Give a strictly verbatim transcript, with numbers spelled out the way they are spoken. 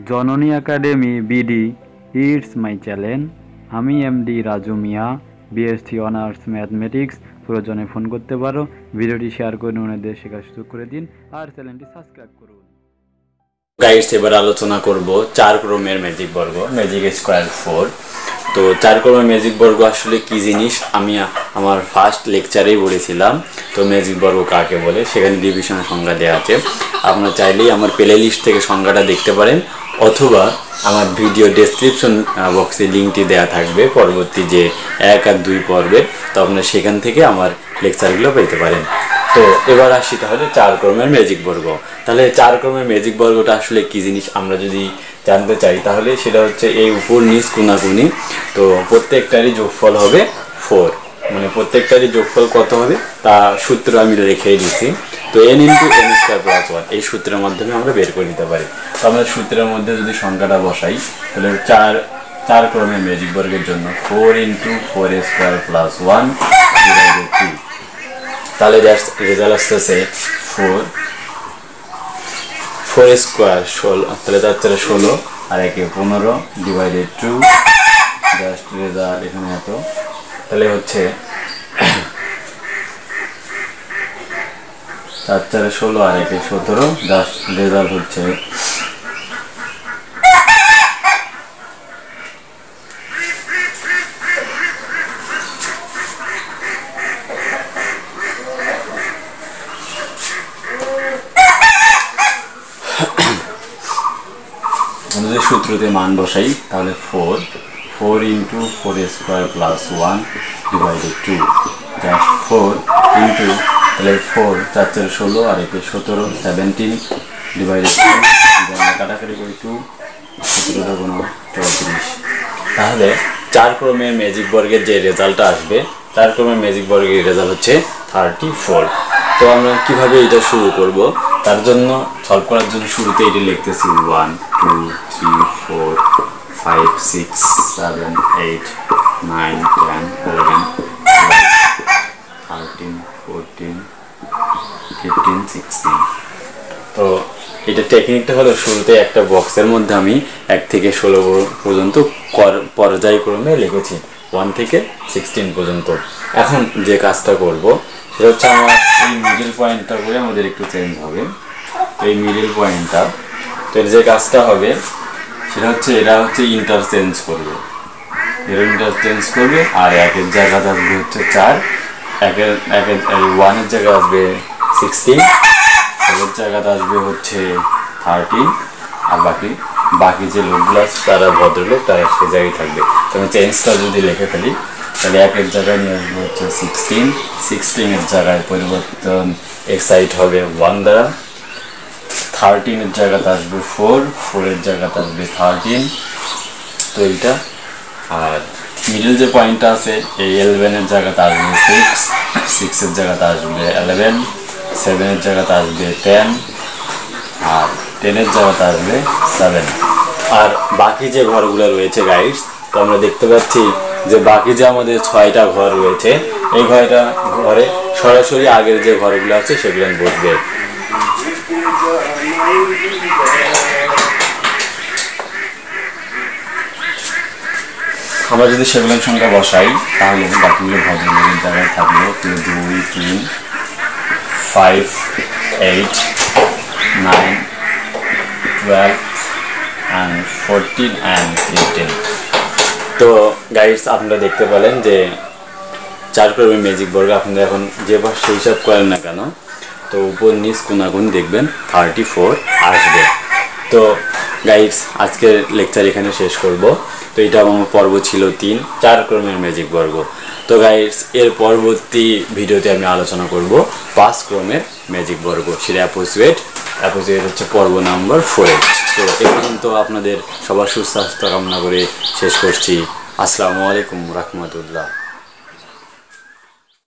জননী academy BD it's my channel. আমি MD Raju Mia, BSc honours mathematics. প্রয়োজনে ফোন করতে পারো। ভিডিওটি শেয়ার করে ওনাদের শেখার সুযোগ করে দিন আর চ্যানেলটি সাবস্ক্রাইব করুন। গাইডস এবার আলোচনা করব চার ক্রমের ম্যাজিক বর্গ, ম্যাজিক স্কোয়ার ফোর। তো চার ক্রমের ম্যাজিক বর্গ আসলে কি জিনিস আমি আমার ফার্স্ট লেকচারেই বলেছিলাম। তো ম্যাজিক বর্গ কাকে বলে সেখানে ডিভিশনের সংজ্ঞা দেওয়া আছে। আপনারা চাইলেই আমার প্লে লিস্ট থেকে সংজ্ঞাটা দেখতে পারেন, অথবা আমার ভিডিও ডেসক্রিপশন বক্সে লিঙ্কটি দেওয়া থাকবে পরবর্তী যে এক আর দুই পর্বের। তো আপনারা সেখান থেকে আমার লেকচারগুলো পেতে পারেন। তো এবার আসি তাহলে চার ক্রমের ম্যাজিক বর্গ। তাহলে চার ক্রমের ম্যাজিক বর্গটা আসলে কি জিনিস আমরা যদি জানতে চাই, তাহলে সেটা হচ্ছে এই উপর নিচ কোনাকুনি। তো প্রত্যেকটারই যোগফল হবে ফোর, মানে প্রত্যেকটারই যোগফল কত হবে তা সূত্র আমি রেখেই দিচ্ছি। তো n into n square plus one এই সূত্রের মাধ্যমে আমরা বের করে নিতে পারি। তো আমরা সূত্রের মধ্যে যদি সংখ্যাটা বসাই, তাহলে চার চার ক্রমের ম্যাজিক বর্গের জন্য four into four square plus one divided two, তাহলে রেজাল্ট আসতেছে ফোর ফোর স্কোয়ার ষোলো, তাহলে তার চারে ষোলো আর একে পনেরো ডিভাইডেড টু, জাস্ট রেজাল্ট এখানে এত। তাহলে হচ্ছে চার চারে ষোলো আর একে সতেরো, জাস্ট রেজাল্ট হচ্ছে যদি সূত্রতে মান বসাই, তাহলে four four into four square plus one divided two, just four into, তাহলে ফোর চার চার ষোলো আর একে সতেরো সেভেন্টিন ডিভাইডেড টু, কাটাকাটি করি টু, সতেরো কোনো চৌত্রিশ। তাহলে চার ক্রমের ম্যাজিক বর্গের যে রেজাল্টটা আসবে, চার ক্রমের ম্যাজিক বর্গের রেজাল্ট হচ্ছে থার্টি ফোর। তো আমরা কীভাবে এটা শুরু করব, তার জন্য সলভ করার জন্য শুরুতে এটি লিখতেছি one two three four five six seven eight nine ten eleven thirteen fourteen fifteen sixteen. তো এটা টেকনিকটা হলো শুরুতে একটা বক্সের মধ্যে আমি এক থেকে ষোলো পর্যন্ত পর্যায়ক্রমে লিখেছি, ওয়ান থেকে সিক্সটিন পর্যন্ত। এখন যে কাজটা করব সেটা হচ্ছে আমার এই মিডল পয়েন্টটা করে আমাদের একটু চেঞ্জ হবে। এই মিডল পয়েন্টটা, তো এর যে কাজটা হবে সেটা হচ্ছে এরা হচ্ছে ইন্টারচেঞ্জ করবে, এরা ইন্টারচেঞ্জ করবে আর একের জায়গাতে আসবে হচ্ছে চার, একের একের ওয়ানের জায়গায় আসবে সিক্সটিন, একের জায়গাতে আসবে হচ্ছে থার্টিন, আর বাকি বাকি যে লোকগুলো আছে তারা ভদ্রলোক, তারা সে জায়গায় থাকবে। তো আমি চেঞ্জটা যদি লিখে ফেলি, তাহলে একের জায়গায় নিয়ে আসবে হচ্ছে সিক্সটিন, সিক্সটিনের জায়গায় পরিবর্তন এক্সাইট হবে ওয়ান দ্বারা, থার্টিনের জায়গাতে আসবে ফোর, ফোরের জায়গাতে আসবে থার্টিন, তো এইটা। আর মিডল যে পয়েন্টটা আছে এই ইলেভেনের জায়গাতে আসবে সিক্স, সিক্সের জায়গাতে আসবে ইলেভেন, সেভেনের জায়গাতে আসবে টেন, আর টেনের জায়গাতে আসবে সেভেন। আর বাকি যে ঘরগুলো রয়েছে গাইডস, তো আমরা দেখতে পাচ্ছি যে বাকি যে আমাদের ছয়টা ঘর রয়েছে, এই ঘরটা ঘরে সরাসরি আগের যে ঘরগুলো আছে সেগুলো বসবে। আমরা যদি সেগুলো সংখ্যা বসাই, তাহলে বাকিগুলো ভদ্রলোকের জায়গায় থাকলো দুই তিন five eight nine twelve and fourteen and fifteen. তো গাইডস আপনারা দেখতে পেলেন যে চার ক্রমের ম্যাজিক বর্গ আপনারা এখন যে ভাষা হিসাব করেন না কেন, তো উপর নিচ কোনাকুনি দেখবেন থার্টি ফোর আসবে। তো গাইডস আজকের লেকচার এখানে শেষ করব। তো এটা আমার পর্ব ছিল তিন, চার ক্রমের ম্যাজিক বর্গ। তো গাইডস এর পরবর্তী ভিডিওতে আমি আলোচনা করব পাঁচ ক্রমের ম্যাজিক বর্গ, সেটা অ্যাপোজিট অ্যাপোজিট হচ্ছে পর্ব নাম্বার ফোরে। তো এ পর্যন্ত আপনাদের সবার সুস্বাস্থ্য কামনা করে শেষ করছি। আসসালামু আলাইকুম রহমতুল্লাহ।